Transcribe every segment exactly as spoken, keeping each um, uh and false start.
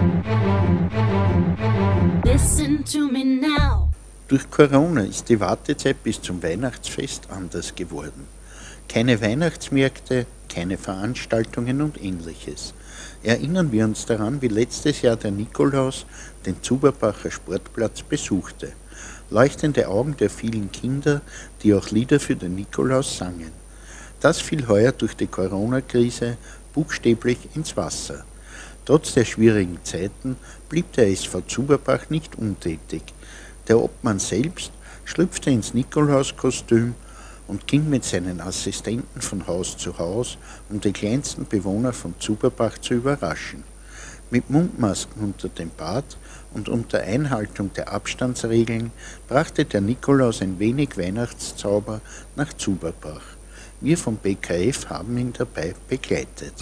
Listen to me now. Durch Corona ist die Wartezeit bis zum Weihnachtsfest anders geworden. Keine Weihnachtsmärkte, keine Veranstaltungen und Ähnliches. Erinnern wir uns daran, wie letztes Jahr der Nikolaus den Zuberbacher Sportplatz besuchte. Leuchtende Augen der vielen Kinder, die auch Lieder für den Nikolaus sangen. Das fiel heuer durch die Corona-Krise buchstäblich ins Wasser. Trotz der schwierigen Zeiten blieb der S V Zuberbach nicht untätig. Der Obmann selbst schlüpfte ins Nikolauskostüm und ging mit seinen Assistenten von Haus zu Haus, um die kleinsten Bewohner von Zuberbach zu überraschen. Mit Mundmasken unter dem Bart und unter Einhaltung der Abstandsregeln brachte der Nikolaus ein wenig Weihnachtszauber nach Zuberbach. Wir vom B K F haben ihn dabei begleitet.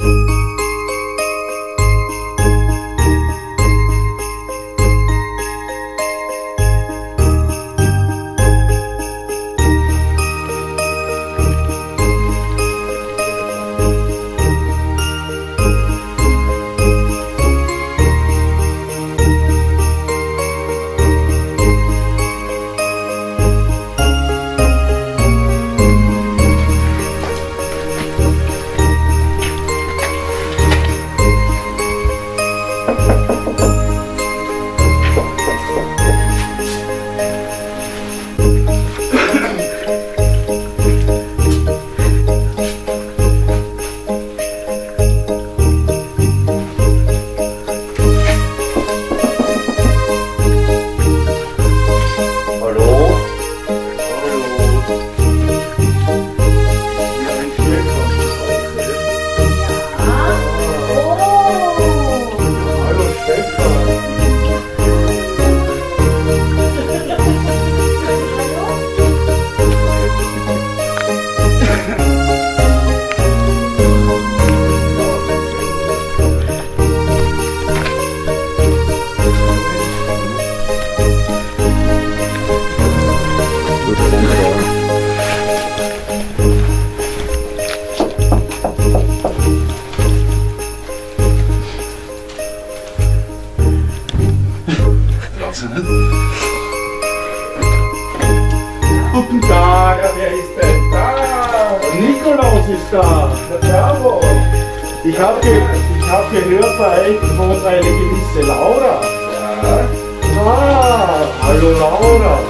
Guten Tag, wer ist denn da? Nikolaus ist da. Bravo. Ich habe ge ich hab gehört, bei euch wohnt eine gewisse Laura. Ja. Ah, hallo Laura.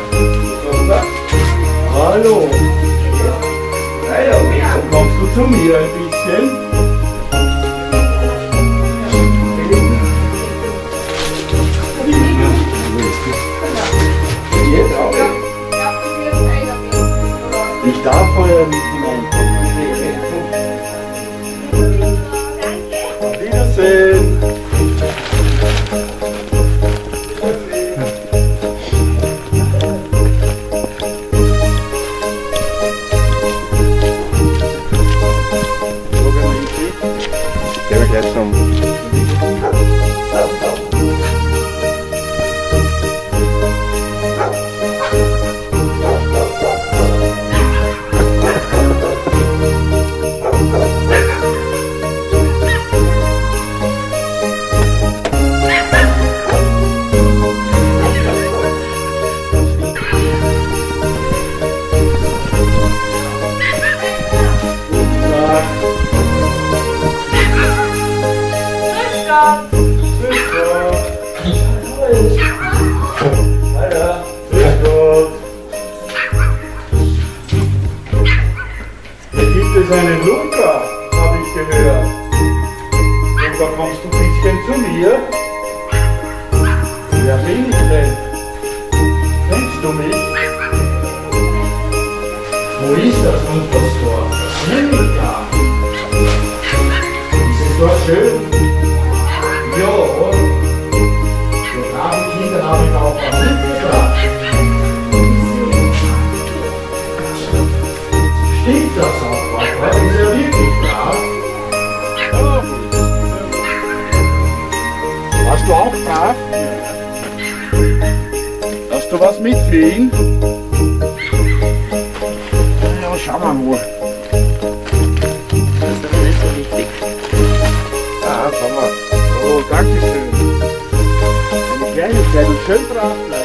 Hallo. Hallo. Kommst du zu mir ein bisschen? Ich darf heuer nicht hineinkommen. Auf Wiedersehen. Gehen wir gleich zum. Einen Luca, habe ich gehört. Und da kommst du ein bisschen zu mir. Wer bin ich denn? Kennst du mich? Wo ist das Unterstor? Amerika. Ist es doch schön? Ja, oder? So braven Kinder habe ich auch was mitgebracht. Stimmt das auch? Das ist ja wirklich brav. Warst du auch brav? Hast du was mitfliegen? Ja, schauen wir mal. Das ist aber nicht so wichtig. Ja, schau mal. Oh, danke schön. Laura.